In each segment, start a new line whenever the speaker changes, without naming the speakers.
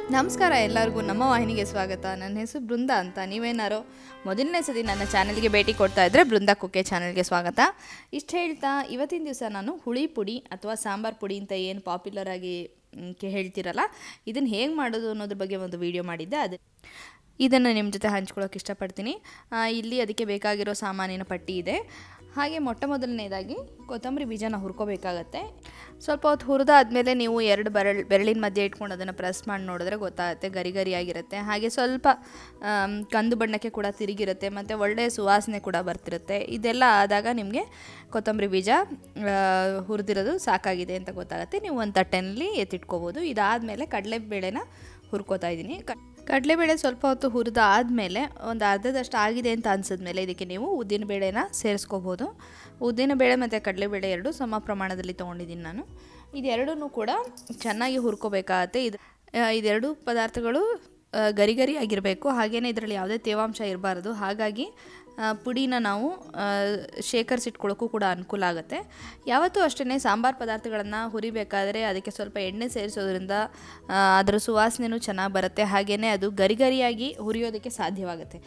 ನಮಸ್ಕಾರ ಎಲ್ಲರಿಗೂ ನಮ್ಮ ವಾಹಿನಿಗೆ ಸ್ವಾಗತ. ನನ್ನ ಹೆಸರು ಬೃಂದ ಅಂತ. ನೀವೇನಾರೋ ಮೊದಲನೇ ಸತಿ ನನ್ನ ಚಾನಲ್ಗೆ ಭೇಟಿ ಕೊಡ್ತಾ ಇದ್ದರೆ ಬೃಂದ ಕುಕ್ಕೆ ಚಾನಲ್ಗೆ ಸ್ವಾಗತ. ಇಷ್ಟು ಹೇಳ್ತಾ ಇವತ್ತಿನ ದಿವಸ ನಾನು ಹುಳಿ ಪುಡಿ ಅಥವಾ ಸಾಂಬಾರ್ ಪುಡಿ ಅಂತ ಏನು ಪಾಪ್ಯುಲರ್ ಆಗಿ ಹೇಳ್ತಿರಲ್ಲ, ಇದನ್ನು ಹೇಗೆ ಮಾಡೋದು ಅನ್ನೋದ್ರ ಬಗ್ಗೆ ಒಂದು ವಿಡಿಯೋ ಮಾಡಿದ್ದೆ. ಇದನ್ನು ನಿಮ್ಮ ಜೊತೆ ಹಂಚ್ಕೊಳ್ಳೋಕೆ ಇಷ್ಟಪಡ್ತೀನಿ. ಇಲ್ಲಿ ಅದಕ್ಕೆ ಬೇಕಾಗಿರೋ ಸಾಮಾನಿನ ಪಟ್ಟಿ ಇದೆ. ಹಾಗೆ ಮೊದಲನೇದಾಗಿ ಕೊತ್ತಂಬರಿ ಬೀಜನ ಹುರ್ಕೋಬೇಕಾಗತ್ತೆ. ಸ್ವಲ್ಪ ಹೊತ್ತು ಹುರಿದಾದ್ಮೇಲೆ ನೀವು ಎರಡು ಬೆರಳಿನ ಮಧ್ಯೆ ಇಟ್ಕೊಂಡು ಅದನ್ನು ಪ್ರೆಸ್ ಮಾಡಿ ನೋಡಿದ್ರೆ ಗೊತ್ತಾಗುತ್ತೆ, ಗರಿ ಗರಿಯಾಗಿರುತ್ತೆ. ಹಾಗೆ ಸ್ವಲ್ಪ ಕಂದು ಬಣ್ಣಕ್ಕೆ ಕೂಡ ತಿರುಗಿರುತ್ತೆ ಮತ್ತು ಒಳ್ಳೆಯ ಸುವಾಸನೆ ಕೂಡ ಬರ್ತಿರುತ್ತೆ. ಇದೆಲ್ಲ ಆದಾಗ ನಿಮಗೆ ಕೊತ್ತಂಬರಿ ಬೀಜ ಹುರಿದಿರೋದು ಸಾಕಾಗಿದೆ ಅಂತ ಗೊತ್ತಾಗುತ್ತೆ. ನೀವು ಒಂದು ತಟ್ಟೆನಲ್ಲಿ ಎತ್ತಿಟ್ಕೋಬೋದು. ಇದಾದಮೇಲೆ ಕಡಲೆಬೇಳೆನ ಹುರ್ಕೋತಾ ಇದ್ದೀನಿ. ಕಡಲೆಬೇಳೆ ಸ್ವಲ್ಪ ಹೊತ್ತು ಹುರಿದ ಆದಮೇಲೆ ಒಂದು ಅರ್ಧದಷ್ಟು ಆಗಿದೆ ಅಂತ ಅನಿಸಿದ್ಮೇಲೆ ಇದಕ್ಕೆ ನೀವು ಉದ್ದಿನಬೇಳೆನ ಸೇರಿಸ್ಕೋಬೋದು. ಉದ್ದಿನಬೇಳೆ ಮತ್ತು ಕಡಲೆಬೇಳೆ ಎರಡು ಸಮ ಪ್ರಮಾಣದಲ್ಲಿ ತೊಗೊಂಡಿದ್ದೀನಿ ನಾನು. ಇದೆರಡೂ ಕೂಡ ಚೆನ್ನಾಗಿ ಹುರ್ಕೋಬೇಕಾಗತ್ತೆ. ಇದೆರಡು ಪದಾರ್ಥಗಳು ಗರಿ ಗರಿ ಆಗಿರಬೇಕು. ಹಾಗೆಯೇ ಇದರಲ್ಲಿ ಯಾವುದೇ ತೇವಾಂಶ ಇರಬಾರ್ದು. ಹಾಗಾಗಿ ಪುಡಿನ ನಾವು ಶೇಖರಿಸಿಟ್ಕೊಳ್ಳೋಕ್ಕೂ ಕೂಡ ಅನುಕೂಲ ಆಗುತ್ತೆ. ಯಾವತ್ತೂ ಅಷ್ಟೇ ಸಾಂಬಾರು ಪದಾರ್ಥಗಳನ್ನು ಹುರಿಬೇಕಾದ್ರೆ ಅದಕ್ಕೆ ಸ್ವಲ್ಪ ಎಣ್ಣೆ ಸೇರಿಸೋದ್ರಿಂದ ಅದರ ಸುವಾಸನೆಯೂ ಚೆನ್ನಾಗಿ ಬರುತ್ತೆ. ಹಾಗೆಯೇ ಅದು ಗರಿ ಗರಿಯಾಗಿ ಹುರಿಯೋದಕ್ಕೆ ಸಾಧ್ಯವಾಗುತ್ತೆ.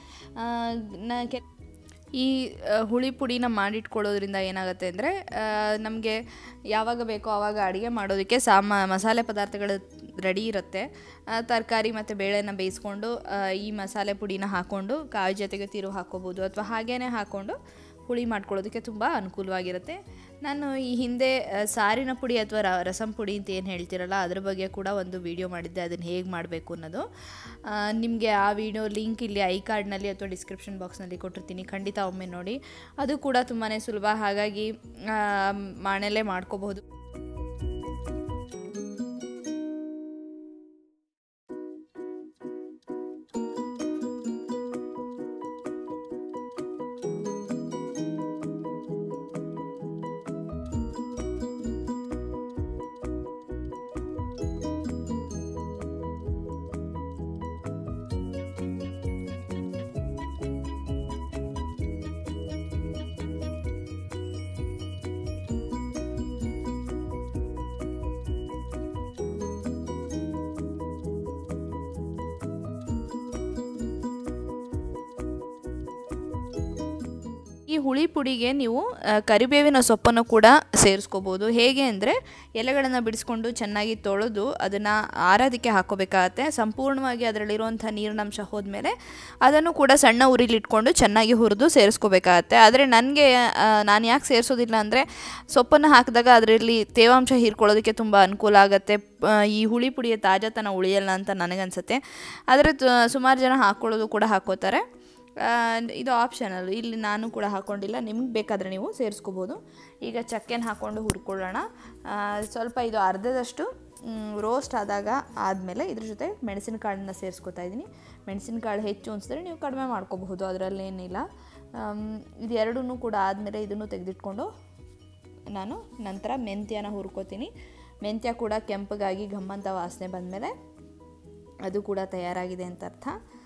ಈ ಹುಳಿ ಪುಡಿನ ಮಾಡಿಟ್ಕೊಳ್ಳೋದ್ರಿಂದ ಏನಾಗುತ್ತೆ ಅಂದರೆ ನಮಗೆ ಯಾವಾಗ ಬೇಕೋ ಆವಾಗ ಅಡುಗೆ ಮಾಡೋದಕ್ಕೆ ಮಸಾಲೆ ಪದಾರ್ಥಗಳು ರೆಡಿ ಇರುತ್ತೆ. ತರಕಾರಿ ಮತ್ತು ಬೇಳೆನ ಬೇಯಿಸ್ಕೊಂಡು ಈ ಮಸಾಲೆ ಪುಡಿನ ಹಾಕ್ಕೊಂಡು ಕಾಯಿ ಜೊತೆಗೆ ತಿರು ಹಾಕ್ಕೋಬೋದು ಅಥವಾ ಹಾಗೇ ಹಾಕ್ಕೊಂಡು ಹುಳಿ ಮಾಡ್ಕೊಳ್ಳೋದಕ್ಕೆ ತುಂಬ ಅನುಕೂಲವಾಗಿರುತ್ತೆ. ನಾನು ಈ ಹಿಂದೆ ಸಾರಿನ ಪುಡಿ ಅಥವಾ ರಸಂ ಪುಡಿ ಅಂತ ಏನು ಹೇಳ್ತಿರಲ್ಲ, ಅದ್ರ ಬಗ್ಗೆ ಕೂಡ ಒಂದು ವಿಡಿಯೋ ಮಾಡಿದ್ದೆ, ಅದನ್ನು ಹೇಗೆ ಮಾಡಬೇಕು ಅನ್ನೋದು. ನಿಮಗೆ ಆ ವಿಡಿಯೋ ಲಿಂಕ್ ಇಲ್ಲಿ ಐ ಕಾರ್ಡ್ನಲ್ಲಿ ಅಥವಾ ಡಿಸ್ಕ್ರಿಪ್ಷನ್ ಬಾಕ್ಸ್ನಲ್ಲಿ ಕೊಟ್ಟಿರ್ತೀನಿ, ಖಂಡಿತ ಒಮ್ಮೆ ನೋಡಿ. ಅದು ಕೂಡ ತುಂಬಾ ಸುಲಭ, ಹಾಗಾಗಿ ಮನೆಯಲ್ಲೇ ಮಾಡ್ಕೋಬಹುದು. ಈ ಹುಳಿ ಪುಡಿಗೆ ನೀವು ಕರಿಬೇವಿನ ಸೊಪ್ಪನ್ನು ಕೂಡ ಸೇರಿಸ್ಕೋಬೋದು. ಹೇಗೆ ಅಂದರೆ ಎಲೆಗಳನ್ನು ಬಿಡಿಸ್ಕೊಂಡು ಚೆನ್ನಾಗಿ ತೊಳೆದು ಅದನ್ನು ಆರೋದಕ್ಕೆ ಹಾಕ್ಕೋಬೇಕಾಗತ್ತೆ. ಸಂಪೂರ್ಣವಾಗಿ ಅದರಲ್ಲಿರುವಂಥ ನೀರಿನಂಶ ಹೋದ್ಮೇಲೆ ಅದನ್ನು ಕೂಡ ಸಣ್ಣ ಉರಿಲಿಟ್ಕೊಂಡು ಚೆನ್ನಾಗಿ ಹುರಿದು ಸೇರಿಸ್ಕೋಬೇಕಾಗತ್ತೆ. ಆದರೆ ನಾನು ಯಾಕೆ ಸೇರಿಸೋದಿಲ್ಲ ಅಂದರೆ ಸೊಪ್ಪನ್ನು ಹಾಕಿದಾಗ ಅದರಲ್ಲಿ ತೇವಾಂಶ ಹೀರ್ಕೊಳ್ಳೋದಕ್ಕೆ ತುಂಬ ಅನುಕೂಲ ಆಗುತ್ತೆ. ಈ ಹುಳಿ ಪುಡಿಯ ತಾಜಾತನ ಉಳಿಯಲ್ಲ ಅಂತ ನನಗನ್ಸುತ್ತೆ. ಆದರೆ ಸುಮಾರು ಜನ ಹಾಕ್ಕೊಳ್ಳೋದು ಕೂಡ ಹಾಕ್ಕೋತಾರೆ. ಇದು ಆಪ್ಷನಲ್, ಇಲ್ಲಿ ನಾನು ಕೂಡ ಹಾಕ್ಕೊಂಡಿಲ್ಲ, ನಿಮ್ಗೆ ಬೇಕಾದರೆ ನೀವು ಸೇರಿಸ್ಕೋಬೋದು. ಈಗ ಚಕ್ಕೆನ ಹಾಕ್ಕೊಂಡು ಹುರ್ಕೊಳ್ಳೋಣ. ಸ್ವಲ್ಪ ಇದು ಅರ್ಧದಷ್ಟು ರೋಸ್ಟ್ ಆದಮೇಲೆ ಇದ್ರ ಜೊತೆ ಮೆಣಸಿನಕಾಳನ್ನ ಸೇರಿಸ್ಕೊತಾ ಇದ್ದೀನಿ. ಮೆಣಸಿನಕಾಳು ಹೆಚ್ಚು ಅನಿಸಿದ್ರೆ ನೀವು ಕಡಿಮೆ ಮಾಡ್ಕೋಬಹುದು, ಅದರಲ್ಲೇನಿಲ್ಲ. ಇದೆರಡೂ ಕೂಡ ಆದಮೇಲೆ ಇದನ್ನು ತೆಗೆದಿಟ್ಕೊಂಡು ನಾನು ನಂತರ ಮೆಂತ್ಯನ ಹುರ್ಕೋತೀನಿ. ಮೆಂತ್ಯ ಕೂಡ ಕೆಂಪಗಾಗಿ ಘಮ್ಮಂತ ವಾಸನೆ ಬಂದಮೇಲೆ ಅದು ಕೂಡ ತಯಾರಾಗಿದೆ ಅಂತ ಅರ್ಥ.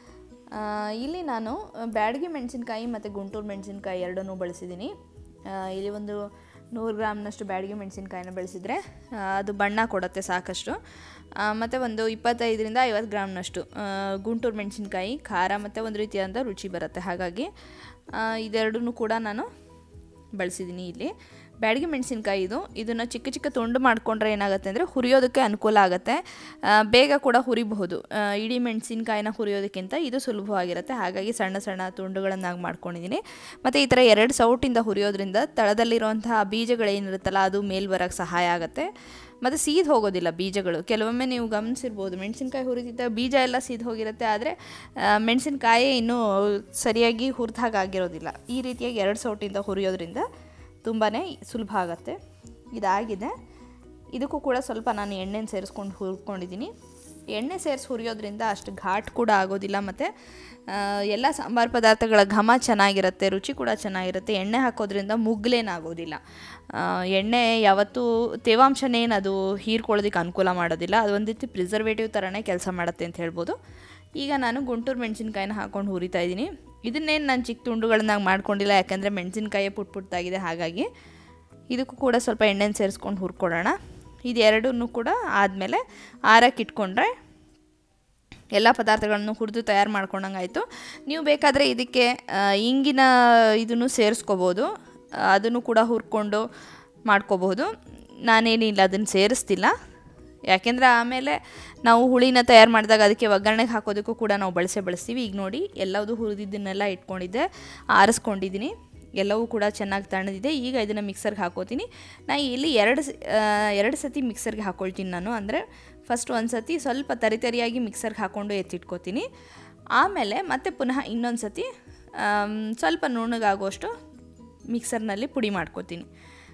ಇಲ್ಲಿ ನಾನು ಬ್ಯಾಡಗಿ ಮೆಣಸಿನ್ಕಾಯಿ ಮತ್ತು ಗುಂಟೂರು ಮೆಣಸಿನ್ಕಾಯಿ ಎರಡನ್ನೂ ಬಳಸಿದ್ದೀನಿ. ಇಲ್ಲಿ ಒಂದು 100 ಗ್ರಾಮ್ನಷ್ಟು ಬ್ಯಾಡಗಿ ಮೆಣಸಿನ್ಕಾಯಿನ ಬಳಸಿದರೆ ಅದು ಬಣ್ಣ ಕೊಡುತ್ತೆ ಸಾಕಷ್ಟು. ಮತ್ತು ಒಂದು 25ರಿಂದ 50 ಗ್ರಾಮ್ನಷ್ಟು ಗುಂಟೂರು ಮೆಣಸಿನ್ಕಾಯಿ ಖಾರ ಮತ್ತು ಒಂದು ರೀತಿಯಾದ ರುಚಿ ಬರುತ್ತೆ. ಹಾಗಾಗಿ ಇದೆರಡನ್ನೂ ಕೂಡ ನಾನು ಬಳಸಿದ್ದೀನಿ. ಇಲ್ಲಿ ಬ್ಯಾಡಗಿ ಮೆಣಸಿನ್ಕಾಯಿ ಇದನ್ನು ಚಿಕ್ಕ ಚಿಕ್ಕ ತುಂಡು ಮಾಡಿಕೊಂಡ್ರೆ ಏನಾಗುತ್ತೆ ಅಂದರೆ ಹುರಿಯೋದಕ್ಕೆ ಅನುಕೂಲ ಆಗುತ್ತೆ, ಬೇಗ ಕೂಡ ಹುರಿಬಹುದು. ಇಡೀ ಮೆಣಸಿನ್ಕಾಯಿನ ಹುರಿಯೋದಕ್ಕಿಂತ ಇದು ಸುಲಭವಾಗಿರುತ್ತೆ. ಹಾಗಾಗಿ ಸಣ್ಣ ಸಣ್ಣ ತುಂಡುಗಳನ್ನಾಗಿ ಮಾಡ್ಕೊಂಡಿದ್ದೀನಿ. ಮತ್ತು ಈ ಥರ 2 ಸೌಟಿಂದ ಹುರಿಯೋದ್ರಿಂದ ತಳದಲ್ಲಿರುವಂತಹ ಬೀಜಗಳೇನಿರುತ್ತಲ್ಲ ಅದು ಮೇಲ್ ಬರೋಕ್ಕೆ ಸಹಾಯ ಆಗುತ್ತೆ ಮತ್ತು ಸೀದ್ ಹೋಗೋದಿಲ್ಲ ಬೀಜಗಳು. ಕೆಲವೊಮ್ಮೆ ನೀವು ಗಮನಿಸಿರ್ಬೋದು, ಮೆಣಸಿನ್ಕಾಯಿ ಹುರಿದಿದ್ದ ಬೀಜ ಎಲ್ಲ ಸೀದ್ ಹೋಗಿರುತ್ತೆ, ಆದರೆ ಮೆಣಸಿನ್ಕಾಯಿ ಇನ್ನೂ ಸರಿಯಾಗಿ ಹುರಿದಾಗಿರೋದಿಲ್ಲ. ಈ ರೀತಿಯಾಗಿ 2 ಸೌಟಿಂದ ಹುರಿಯೋದ್ರಿಂದ ತುಂಬಾ ಸುಲಭ ಆಗುತ್ತೆ. ಇದಾಗಿದೆ. ಇದಕ್ಕೂ ಕೂಡ ಸ್ವಲ್ಪ ನಾನು ಎಣ್ಣೆನ ಸೇರಿಸ್ಕೊಂಡು ಹುರ್ಕೊಂಡಿದ್ದೀನಿ. ಎಣ್ಣೆ ಸೇರಿಸಿ ಹುರಿಯೋದ್ರಿಂದ ಅಷ್ಟು ಘಾಟ್ ಕೂಡ ಆಗೋದಿಲ್ಲ ಮತ್ತು ಎಲ್ಲ ಸಾಂಬಾರು ಪದಾರ್ಥಗಳ ಘಮ ಚೆನ್ನಾಗಿರುತ್ತೆ, ರುಚಿ ಕೂಡ ಚೆನ್ನಾಗಿರುತ್ತೆ. ಎಣ್ಣೆ ಹಾಕೋದ್ರಿಂದ ಮುಗ್ಲೇನಾಗೋದಿಲ್ಲ. ಎಣ್ಣೆ ಯಾವತ್ತೂ ತೇವಾಂಶನೇನು ಅದು ಹೀರ್ಕೊಳ್ಳೋದಕ್ಕೆ ಅನುಕೂಲ ಮಾಡೋದಿಲ್ಲ. ಅದು ಒಂದು ರೀತಿ ಪ್ರಿಸರ್ವೇಟಿವ್ ಥರನೇ ಕೆಲಸ ಮಾಡುತ್ತೆ ಅಂತ ಹೇಳ್ಬೋದು. ಈಗ ನಾನು ಗುಂಟೂರು ಮೆಣಸಿನ್ಕಾಯಿನ ಹಾಕ್ಕೊಂಡು ಹುರಿತಾ ಇದ್ದೀನಿ. ಇದನ್ನೇನು ನಾನು ಚಿಕ್ಕ ತುಂಡುಗಳನ್ನಾಗಿ ಮಾಡ್ಕೊಂಡಿಲ್ಲ, ಯಾಕಂದರೆ ಮೆಣಸಿನ್ಕಾಯಿ ಪುಟ್ಟಾಗಿದೆ. ಹಾಗಾಗಿ ಇದಕ್ಕೂ ಕೂಡ ಸ್ವಲ್ಪ ಎಣ್ಣೆನ ಸೇರಿಸ್ಕೊಂಡು ಹುರ್ಕೊಳ್ಳೋಣ. ಇದೆರಡನ್ನೂ ಕೂಡ ಆದಮೇಲೆ ಆರಕ್ಕೆ ಇಟ್ಕೊಂಡ್ರೆ ಎಲ್ಲ ಪದಾರ್ಥಗಳನ್ನು ಹುರಿದು ತಯಾರು ಮಾಡ್ಕೊಂಡಂಗಾಯಿತು. ನೀವು ಬೇಕಾದರೆ ಇದಕ್ಕೆ ಇಂಗಿನ ಇದನ್ನು ಸೇರಿಸ್ಕೋಬೋದು, ಅದನ್ನು ಕೂಡ ಹುರ್ಕೊಂಡು ಮಾಡ್ಕೋಬಹುದು. ನಾನೇನಿಲ್ಲ ಅದನ್ನು ಸೇರಿಸ್ತಿಲ್ಲ, ಯಾಕೆಂದರೆ ಆಮೇಲೆ ನಾವು ಹುಳಿನ ತಯಾರು ಮಾಡಿದಾಗ ಅದಕ್ಕೆ ಒಗ್ಗರಣೆಗೆ ಹಾಕೋದಕ್ಕೂ ಕೂಡ ನಾವು ಬಳಸ್ತೀವಿ. ಈಗ ನೋಡಿ ಎಲ್ಲವುದು ಹುರಿದಿದ್ದನ್ನೆಲ್ಲ ಇಟ್ಕೊಂಡಿದ್ದೆ, ಆರಿಸ್ಕೊಂಡಿದ್ದೀನಿ, ಎಲ್ಲವೂ ಕೂಡ ಚೆನ್ನಾಗಿ ತಣ್ಣದಿದೆ. ಈಗ ಇದನ್ನು ಮಿಕ್ಸರ್ಗೆ ಹಾಕೋತೀನಿ. ನಾನು ಇಲ್ಲಿ ಎರಡು ಸತಿ ಮಿಕ್ಸರ್ಗೆ ಹಾಕ್ಕೊಳ್ತೀನಿ ನಾನು. ಅಂದರೆ ಫಸ್ಟ್ ಒಂದು ಸತಿ ಸ್ವಲ್ಪ ತರಿಯಾಗಿ ಮಿಕ್ಸರ್ಗೆ ಹಾಕ್ಕೊಂಡು ಎತ್ತಿಟ್ಕೋತೀನಿ. ಆಮೇಲೆ ಮತ್ತೆ ಪುನಃ ಇನ್ನೊಂದು ಸತಿ ಸ್ವಲ್ಪ ನುಣ್ಣಗಾಗುವಷ್ಟು ಮಿಕ್ಸರ್ನಲ್ಲಿ ಪುಡಿ ಮಾಡ್ಕೋತೀನಿ.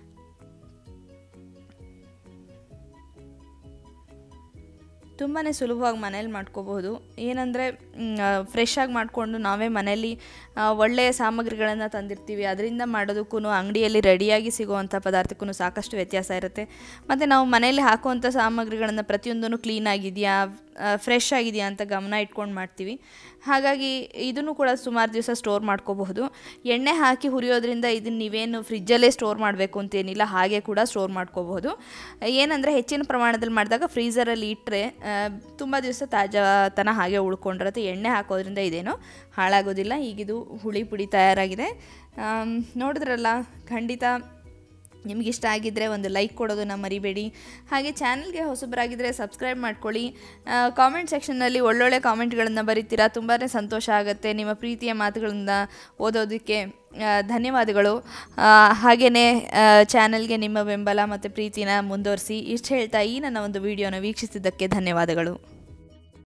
ತುಂಬಾ ಸುಲಭವಾಗಿ ಮನೇಲಿ ಮಾಡ್ಕೋಬಹುದು. ಏನಂದರೆ ಫ್ರೆಶ್ ಆಗಿ ಮಾಡಿಕೊಂಡು ನಾವೇ ಮನೆಯಲ್ಲಿ ಒಳ್ಳೆಯ ಸಾಮಗ್ರಿಗಳನ್ನು ತಂದಿರ್ತೀವಿ. ಅದರಿಂದ ಮಾಡೋದಕ್ಕೂ ಅಂಗಡಿಯಲ್ಲಿ ರೆಡಿಯಾಗಿ ಸಿಗುವಂಥ ಪದಾರ್ಥಕ್ಕೂ ಸಾಕಷ್ಟು ವ್ಯತ್ಯಾಸ ಇರುತ್ತೆ. ಮತ್ತು ನಾವು ಮನೆಯಲ್ಲಿ ಹಾಕುವಂಥ ಸಾಮಗ್ರಿಗಳನ್ನು ಪ್ರತಿಯೊಂದೂ ಕ್ಲೀನಾಗಿದೆಯಾ, ಫ್ರೆಶ್ ಆಗಿದೆಯಾ ಅಂತ ಗಮನ ಇಟ್ಕೊಂಡು ಮಾಡ್ತೀವಿ. ಹಾಗಾಗಿ ಇದನ್ನು ಕೂಡ ಸುಮಾರು ದಿವಸ ಸ್ಟೋರ್ ಮಾಡ್ಕೋಬಹುದು. ಎಣ್ಣೆ ಹಾಕಿ ಹುರಿಯೋದ್ರಿಂದ ಇದನ್ನು ನೀವೇನು ಫ್ರಿಜ್ಜಲ್ಲೇ ಸ್ಟೋರ್ ಮಾಡಬೇಕು ಅಂತೇನಿಲ್ಲ, ಹಾಗೆ ಕೂಡ ಸ್ಟೋರ್ ಮಾಡ್ಕೋಬಹುದು. ಏನಂದರೆ ಹೆಚ್ಚಿನ ಪ್ರಮಾಣದಲ್ಲಿ ಮಾಡಿದಾಗ ಫ್ರೀಝರಲ್ಲಿ ಇಟ್ಟರೆ ತುಂಬ ದಿವಸ ತಾಜಾತನ ಹಾಗೆ ಉಳ್ಕೊಂಡಿರುತ್ತೆ. ಎಣ್ಣೆ ಹಾಕೋದ್ರಿಂದ ಇದೇನು ಹಾಳಾಗೋದಿಲ್ಲ. ಈಗಿದು ಹುಳಿ ಪುಡಿ ತಯಾರಾಗಿದೆ. ನೋಡಿದ್ರಲ್ಲ, ಖಂಡಿತ ನಿಮಗಿಷ್ಟ ಆಗಿದ್ದರೆ ಒಂದು ಲೈಕ್ ಕೊಡೋದನ್ನು ಮರಿಬೇಡಿ. ಹಾಗೆ ಚಾನಲ್ಗೆ ಹೊಸಬರಾಗಿದ್ದರೆ ಸಬ್ಸ್ಕ್ರೈಬ್ ಮಾಡ್ಕೊಳ್ಳಿ. ಕಾಮೆಂಟ್ ಸೆಕ್ಷನ್ನಲ್ಲಿ ಒಳ್ಳೊಳ್ಳೆ ಕಾಮೆಂಟ್ಗಳನ್ನು ಬರೀತೀರಾ, ತುಂಬಾ ಸಂತೋಷ ಆಗುತ್ತೆ. ನಿಮ್ಮ ಪ್ರೀತಿಯ ಮಾತುಗಳನ್ನು ಓದೋದಕ್ಕೆ ಧನ್ಯವಾದಗಳು. ಹಾಗೆಯೇ ಚಾನಲ್ಗೆ ನಿಮ್ಮ ಬೆಂಬಲ ಮತ್ತು ಪ್ರೀತಿನ ಮುಂದುವರಿಸಿ. ಇಷ್ಟು ಹೇಳ್ತಾ ಈ ನನ್ನ ಒಂದು ವಿಡಿಯೋನ ವೀಕ್ಷಿಸಿದ್ದಕ್ಕೆ ಧನ್ಯವಾದಗಳು.